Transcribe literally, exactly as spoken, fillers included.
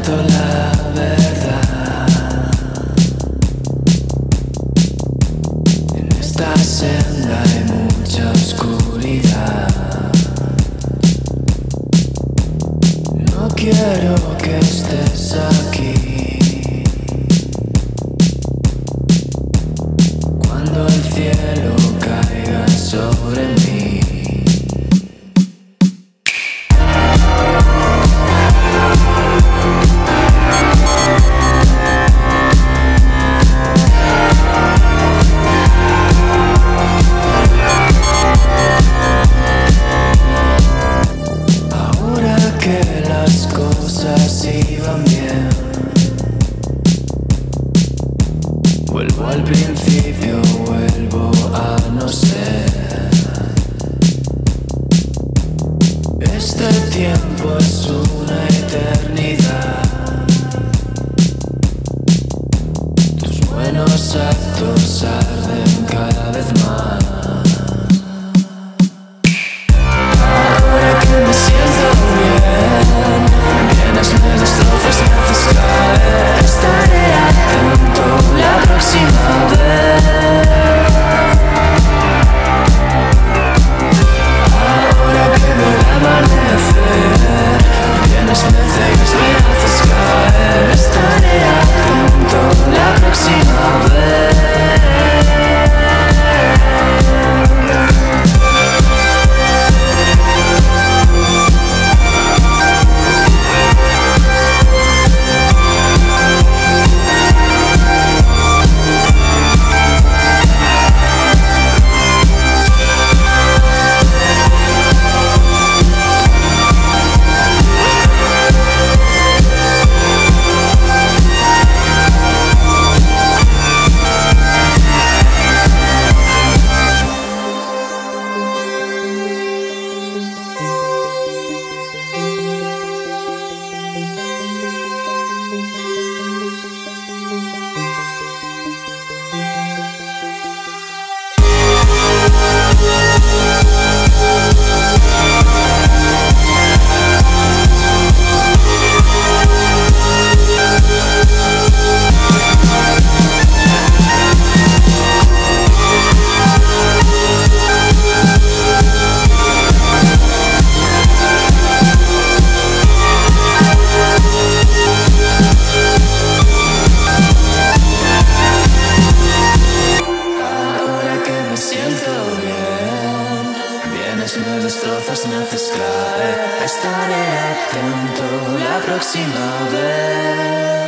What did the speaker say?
cuento la verdad. En esta senda hay mucha oscuridad. No quiero que estés aquí. Cuando el cielo caiga sobre mí. Iban bien. Vuelvo al principio, vuelvo a no ser. Este tiempo es una eternidad. Tus buenos actos arden cada vez más. Ahora que me siento bien, me destrozas, me haces caer. Estaré atento la próxima vez. Ahora que veo el amanecer, vienes, me cegas, me haces caer. Estaré atento la próxima vez. Me destrozas, me haces caer. Estaré atento la próxima vez.